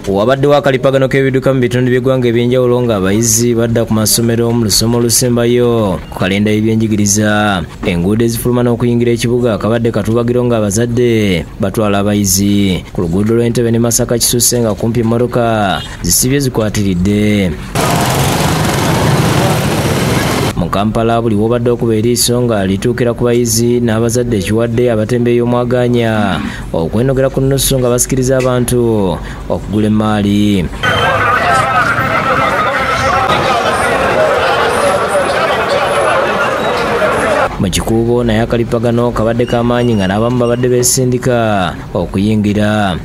Wabadde wakalipagano k'ebiduka mu bitundu by'eggwanga ebyenjawulo ng'abayizi badda ku masomero mu lusoma olusembayo ku kalenda y'ebyenjigiriza. Enguudo ezifuluma n'okuyingira ekibuga kabadde katubagiro ng'abazadde batwala abayizi. Ku luguudo lw'Entebbe ne Masaka kisusse nga kumpi emmotoka zisibye zikwatiridde. Mu Kampala buli wobadde okuba eriiso nga lituukira ku bayizi n'abazadde ekiwadde abatembeeyi omwaganya okwenogera ku nnusu nga basikiriza abantu okugula emmaali. Mu kikuubo naye akalipagano kabadde k'amaanyi nga n'abamu babadde beesindika okuyingira.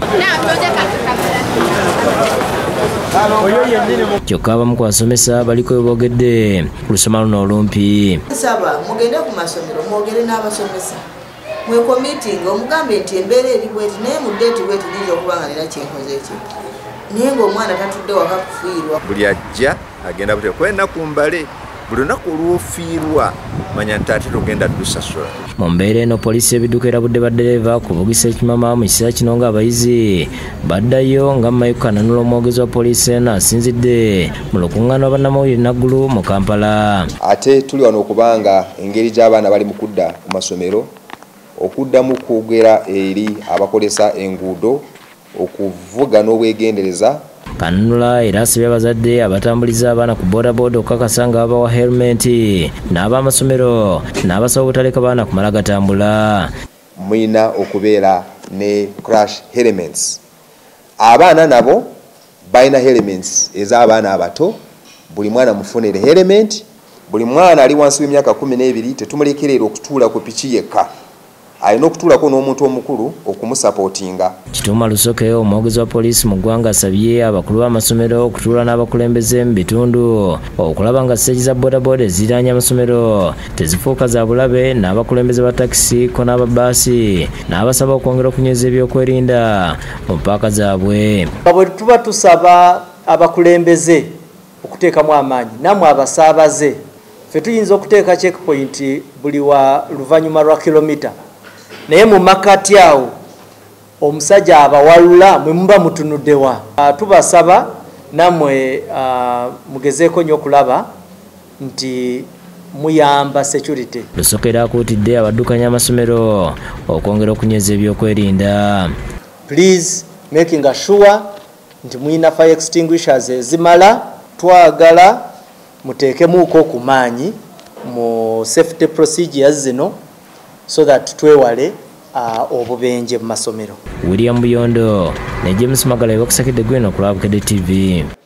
Kyokka abamu ku basomesa baliko boogedde ku lusoma luno olumpi. Nsaba mugende ku masomero mwogere n'abasomesa mwekomitinga omugambe nti embeera eri bweti naye mu ddeeti bweti nyinza okuba nga nina kyenkoze ki naye ng'omwana tatudde waka kufiirwa. Buli ajja agenda butya kwenda ku mbale buli lunaku olw'ofiirwa manya nti ate togenda ddusasula. Mu mbeera eno poliisi ebidduka erabudde baddereeva kubugisa ekimama mu kiseera kino ng'abayizi baddayo nga Mayuka Nanula omwogezi wa poliisi eno asinzidde mu lukuŋŋaana bannamawulire Naggulu mu Kampala. Ate tuli wano okubanga engeri gy'abaana bali mu kudda ku masomero okuddamu kwogera eri abakozesa enguudo okuvuga n'obwegendereza. Kanunula era asabye abazadde abatambuliza abaana ku bodaboda okukakasa nga babawa helmeti n'ab'amasomero n'abasaba obutaleka baana kumala gatambula. Muyina okubeera ne crash helmets. Abaana nabo balina helmets ez'abaana abato. Buli mwana mufunire helmet. Buli mwana ali wansi w'emyaka 12 tetumulekerera okutuula ku piki yekka. Alina okutuulako n'omuntu omukulu okumusapootinga. Kituuma Lusoke omwogezi wa poliisi mu ggwanga asabye abakulu b'amasomero okutuula n'abakulembeze mu bitundu okulaba nga siteegi za bodaboda eziriraanye amasomero tezifuuka za bulabe n'abakulembeze ba takisi ko n'ababaasi n'abasaba okwongera okunyweza ebyokwerinda mu paaka zaabwe. Bwe tuba tusaba abakulembeze okuteekamu amaanyi nammwe abasaabaze ffe tuyinza okuteeka checkpoint buli wa luvannyuma lwa kilomita. Naye mu makati awo omusajja abawalula mwe muba mutunuddewa. Tubasaba nammwe mugezeeko nnyo okulaba nti muyamba security. Lusokera akuutidde abaddukanya amasomero okwongera okunyweza ebyokwerinda. Please making sure nti muyina fire extinguishers ezimala. Twagala muteekemuuko ku maanyi mu safety procedures zino so that twewale obubenje mu masomero. William Buyondo ne James Magala bakusakidde gwino ku Lwabukedde TV.